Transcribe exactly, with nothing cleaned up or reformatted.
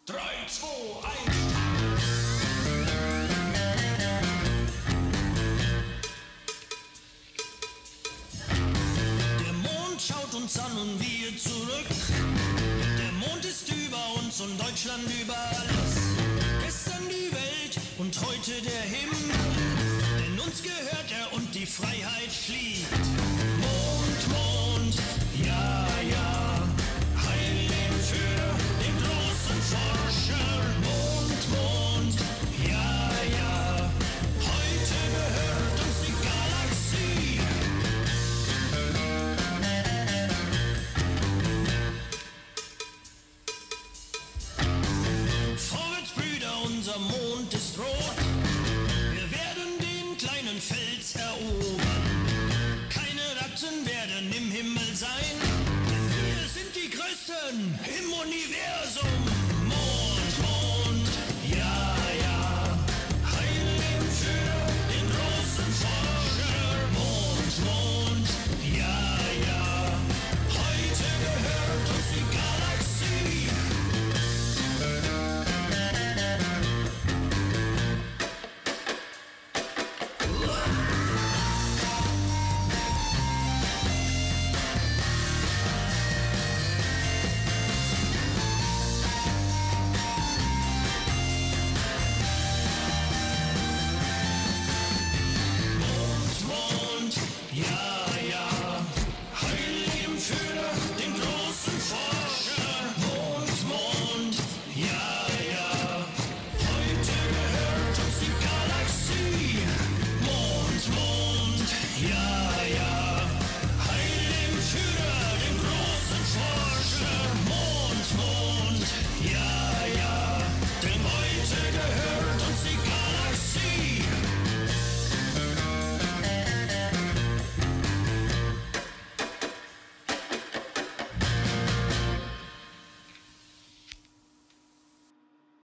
drei, zwei, eins. Der Mond schaut uns an und wir zurück. Der Mond ist über uns und Deutschland über alles. Gestern die Welt und heute der Himmel. Denn uns gehört er und die Freiheit fliegt.